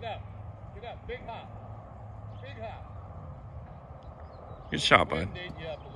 Get up. Get up. Big hop. Big hop. Good shot, bud. Wind ate you up a